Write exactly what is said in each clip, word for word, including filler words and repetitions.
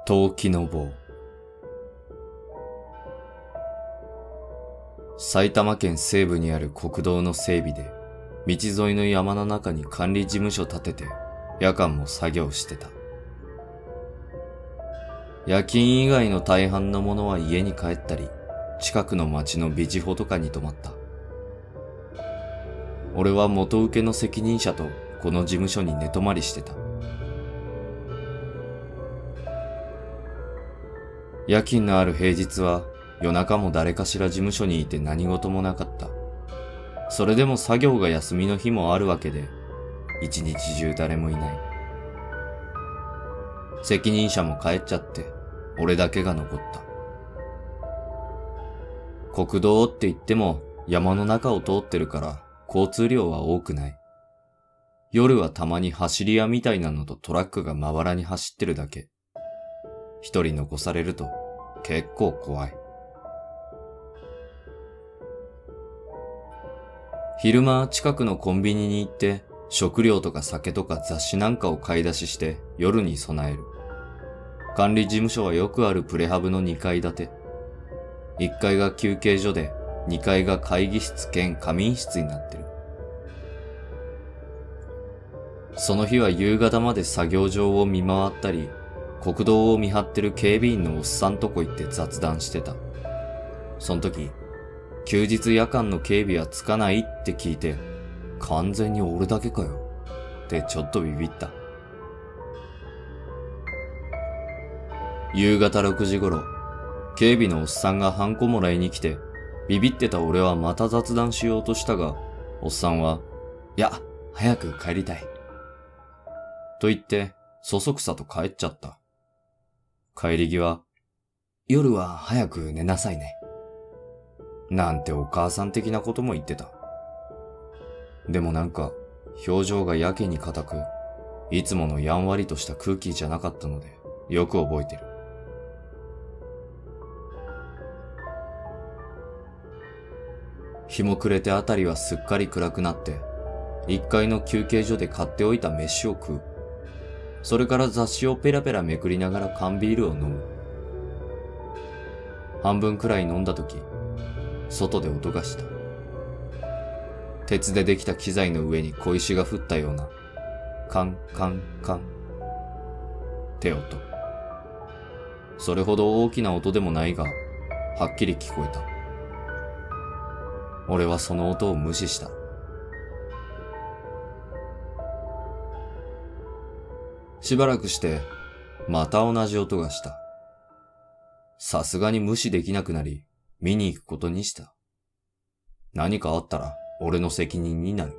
陶器の棒。埼玉県西部にある国道の整備で、道沿いの山の中に管理事務所建てて、夜間も作業してた。夜勤以外の大半のものは家に帰ったり、近くの町のビジホとかに泊まった。俺は元請けの責任者とこの事務所に寝泊まりしてた。夜勤のある平日は夜中も誰かしら事務所にいて何事もなかった。それでも作業が休みの日もあるわけで、一日中誰もいない。責任者も帰っちゃって、俺だけが残った。国道って言っても山の中を通ってるから交通量は多くない。夜はたまに走り屋みたいなのとトラックがまばらに走ってるだけ。一人残されると結構怖い。昼間近くのコンビニに行って食料とか酒とか雑誌なんかを買い出しして夜に備える。管理事務所はよくあるプレハブのにかい建て。いっかいが休憩所でにかいが会議室兼仮眠室になってる。その日は夕方まで作業場を見回ったり、国道を見張ってる警備員のおっさんとこ行って雑談してた。その時、休日夜間の警備はつかないって聞いて、完全に俺だけかよってちょっとビビった。夕方ろくじ頃、警備のおっさんがハンコもらいに来て、ビビってた俺はまた雑談しようとしたが、おっさんは、いや、早く帰りたい。と言って、そそくさと帰っちゃった。帰り際、夜は早く寝なさいね。なんてお母さん的なことも言ってた。でもなんか、表情がやけに硬く、いつものやんわりとした空気じゃなかったので、よく覚えてる。日も暮れてあたりはすっかり暗くなって、いっかいの休憩所で買っておいた飯を食う。それから雑誌をペラペラめくりながら缶ビールを飲む。半分くらい飲んだとき、外で音がした。鉄でできた機材の上に小石が降ったような、カンカンカンって音。それほど大きな音でもないが、はっきり聞こえた。俺はその音を無視した。しばらくして、また同じ音がした。さすがに無視できなくなり、見に行くことにした。何かあったら、俺の責任になる。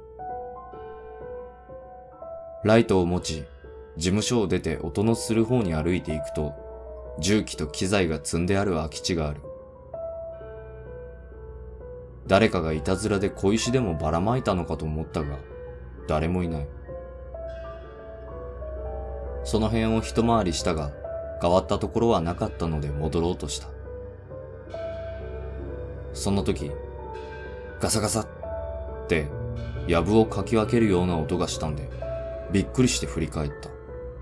ライトを持ち、事務所を出て音のする方に歩いていくと、重機と機材が積んである空き地がある。誰かがいたずらで小石でもばらまいたのかと思ったが、誰もいない。その辺を一回りしたが、変わったところはなかったので戻ろうとした。その時、ガサガサって、やぶをかき分けるような音がしたんで、びっくりして振り返った。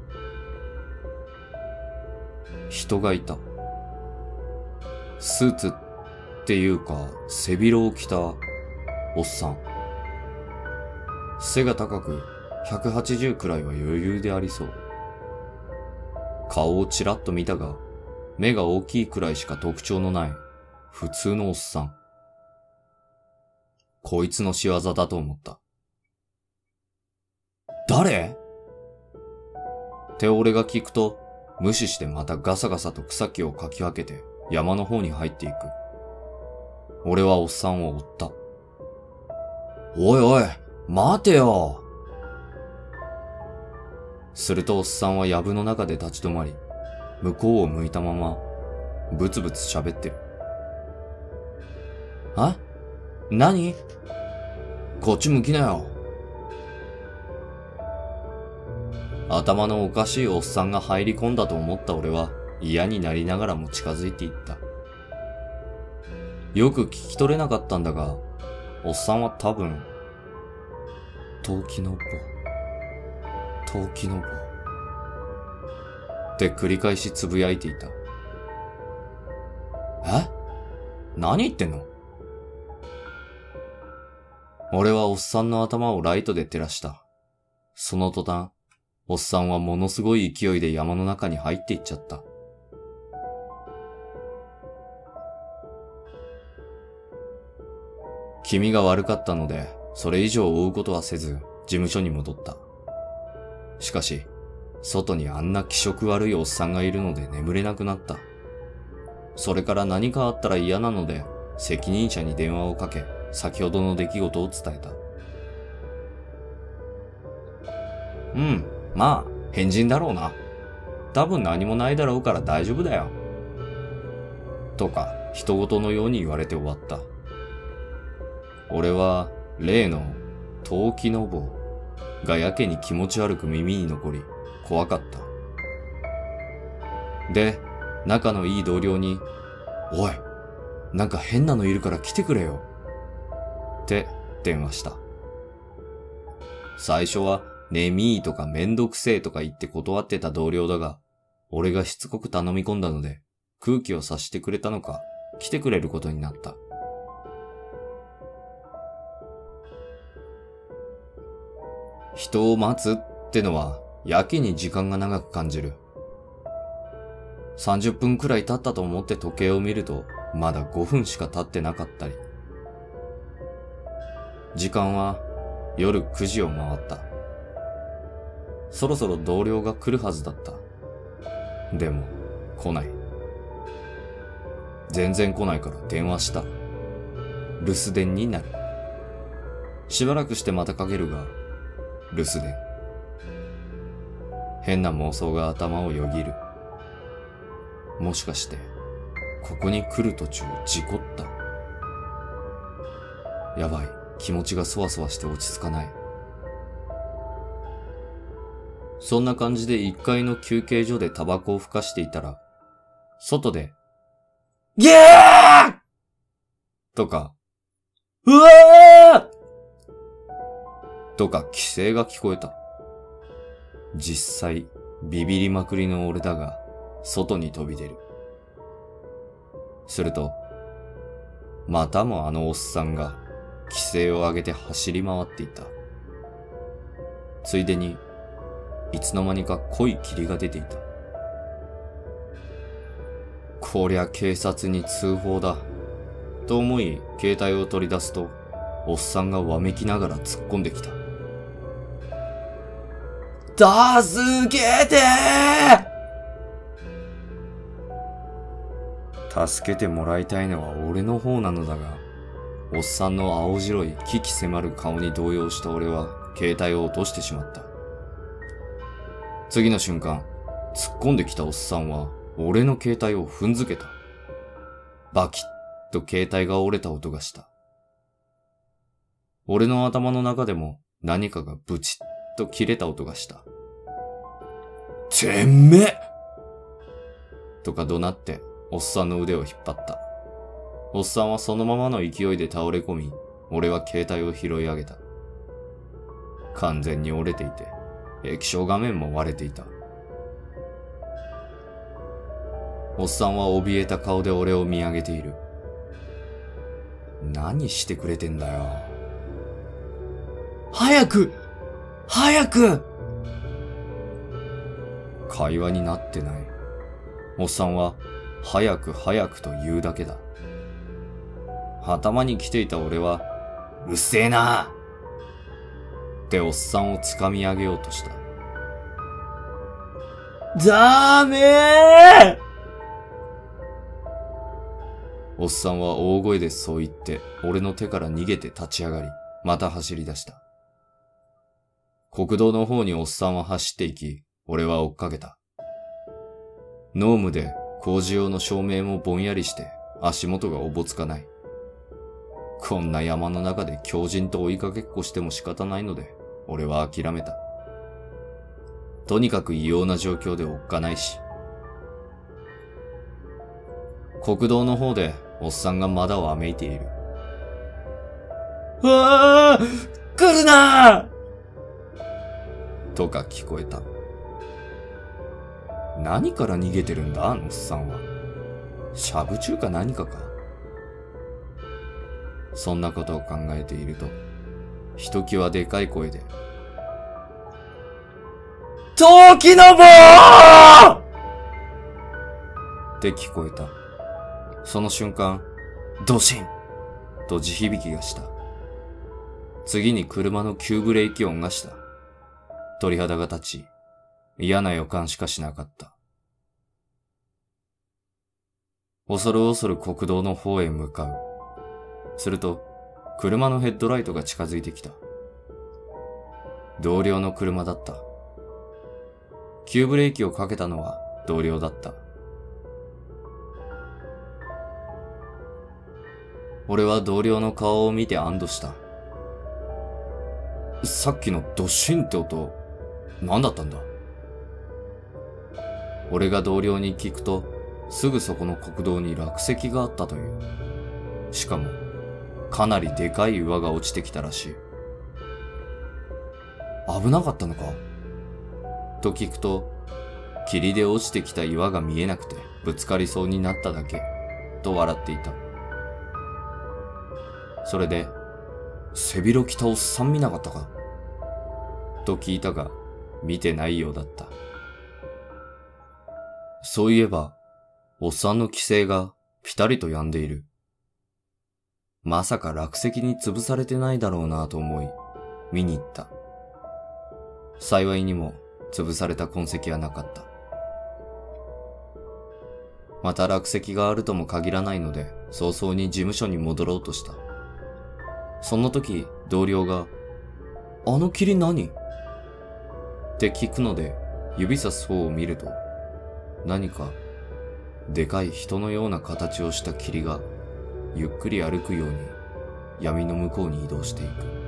人がいた。スーツっていうか、背広を着たおっさん。背が高く、ひゃくはちじゅうくらいは余裕でありそう。顔をちらっと見たが、目が大きいくらいしか特徴のない、普通のおっさん。こいつの仕業だと思った。誰？って俺が聞くと、無視してまたガサガサと草木をかき分けて山の方に入っていく。俺はおっさんを追った。おいおい、待てよ。するとおっさんは藪の中で立ち止まり、向こうを向いたまま、ブツブツ喋ってる。あ？何？こっち向きなよ。頭のおかしいおっさんが入り込んだと思った俺は嫌になりながらも近づいていった。よく聞き取れなかったんだが、おっさんは多分、陶器の棒。陶器の棒。 って繰り返しつぶやいていた。え？何言ってんの？俺はおっさんの頭をライトで照らした。その途端、おっさんはものすごい勢いで山の中に入っていっちゃった。気味が悪かったので、それ以上追うことはせず、事務所に戻った。しかし、外にあんな気色悪いおっさんがいるので眠れなくなった。それから何かあったら嫌なので、責任者に電話をかけ、先ほどの出来事を伝えた。うん、まあ、変人だろうな。多分何もないだろうから大丈夫だよ。とか、人事のように言われて終わった。俺は、例の、陶器の棒がやけに気持ち悪く耳に残り、怖かった。で、仲のいい同僚に、おい、なんか変なのいるから来てくれよ。って電話した。最初は、ねみーとかめんどくせえとか言って断ってた同僚だが、俺がしつこく頼み込んだので、空気を察してくれたのか、来てくれることになった。人を待つってのは、やけに時間が長く感じる。さんじゅっぷんくらい経ったと思って時計を見ると、まだごふんしか経ってなかったり。時間は夜くじを回った。そろそろ同僚が来るはずだった。でも、来ない。全然来ないから電話した。留守電になる。しばらくしてまたかけるが、留守電。変な妄想が頭をよぎる。もしかして、ここに来る途中事故った？やばい、気持ちがそわそわして落ち着かない。そんな感じでいっかいの休憩所でタバコをふかしていたら、外で、ゲーとか、うわーとか規制が聞こえた。実際、ビビりまくりの俺だが、外に飛び出る。すると、またもあのおっさんが、規制を上げて走り回っていた。ついでに、いつの間にか濃い霧が出ていた。こりゃ警察に通報だ。と思い、携帯を取り出すと、おっさんがわめきながら突っ込んできた。助けてー！助けてもらいたいのは俺の方なのだが、おっさんの青白い鬼気迫る顔に動揺した俺は携帯を落としてしまった。次の瞬間、突っ込んできたおっさんは俺の携帯を踏んづけた。バキッと携帯が折れた音がした。俺の頭の中でも何かがブチッと切れた音がした。てめえとか怒鳴っておっさんの腕を引っ張った。おっさんはそのままの勢いで倒れ込み、俺は携帯を拾い上げた。完全に折れていて、液晶画面も割れていた。おっさんは怯えた顔で俺を見上げている。何してくれてんだよ。早く早く会話になってない。おっさんは、早く早くと言うだけだ。頭に来ていた俺は、うっせえなっておっさんを掴み上げようとした。ダメーおっさんは大声でそう言って、俺の手から逃げて立ち上がり、また走り出した。国道の方におっさんは走っていき、俺は追っかけた。濃霧で工事用の照明もぼんやりして足元がおぼつかない。こんな山の中で狂人と追いかけっこしても仕方ないので、俺は諦めた。とにかく異様な状況でおっかないし。国道の方でおっさんがまだわめいている。うわー！来るなー！とか聞こえた。 何から逃げてるんだあのおっさんは。しゃぶ中か何かか。そんなことを考えていると、ひときわでかい声で、陶器の棒って聞こえた。その瞬間、ドシンと地響きがした。次に車の急ブレーキ音がした。鳥肌が立ち、嫌な予感しかしなかった。恐る恐る国道の方へ向かう。すると、車のヘッドライトが近づいてきた。同僚の車だった。急ブレーキをかけたのは同僚だった。俺は同僚の顔を見て安堵した。さっきのドシンって音、何だったんだ？俺が同僚に聞くと、すぐそこの国道に落石があったという。しかも、かなりでかい岩が落ちてきたらしい。危なかったのか？と聞くと、霧で落ちてきた岩が見えなくてぶつかりそうになっただけ、と笑っていた。それで、背広着たおっさん見なかったか？と聞いたが、見てないようだった。そういえば、おっさんの気勢がピタリと止んでいる。まさか落石に潰されてないだろうなと思い、見に行った。幸いにも潰された痕跡はなかった。また落石があるとも限らないので、早々に事務所に戻ろうとした。その時、同僚が、あの霧何？って聞くので、指さす方を見ると、何か、でかい人のような形をした霧が、ゆっくり歩くように、闇の向こうに移動していく。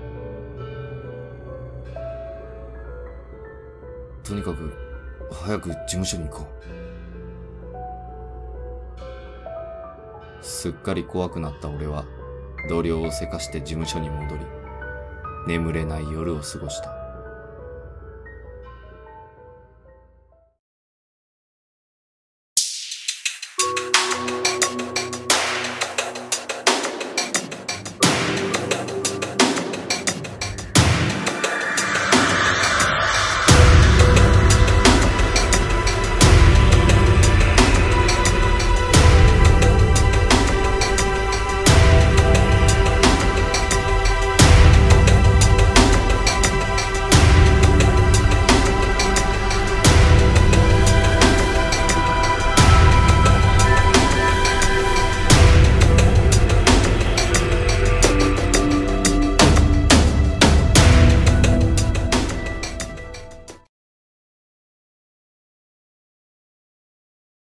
とにかく、早く事務所に行こう。すっかり怖くなった俺は、同僚をせかして事務所に戻り、眠れない夜を過ごした。